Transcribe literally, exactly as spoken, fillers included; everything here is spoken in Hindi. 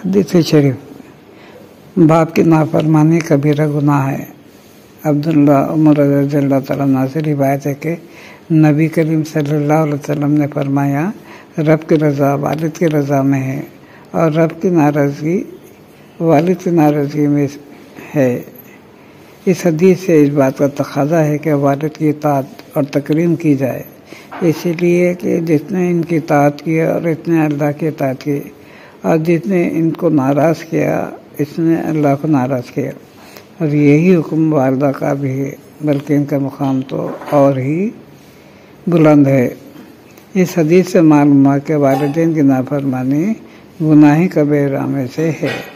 हदीस शरीफ, बाप की नाफरमानी कबीरा गुनाह है। अब्दुल्ला उमर रज़ियल्लाहु तआला अन्हु से रिवायत है कि नबी करीम सल्लल्लाहु अलैहि वसल्लम ने फरमाया, रब की रज़ा वालिद की रज़ा में है और रब की नाराज़गी वालिद की नाराज़गी में है। इस हदीस से इस बात का तकाज़ा है कि वालिद की इताअत और तकरीम की जाए, इसीलिए कि जिसने इनकी इताअत की और इसने अल्लाह की इताअत की, और जिसने इनको नाराज़ किया इसने अल्लाह को नाराज़ किया। और यही हुक्म वालिदा का भी है, बल्कि इनका मुकाम तो और ही बुलंद है। इस हदीस से मालूम हुआ कि वालिदैन की नाफरमानी गुनाह कबीरा में से है।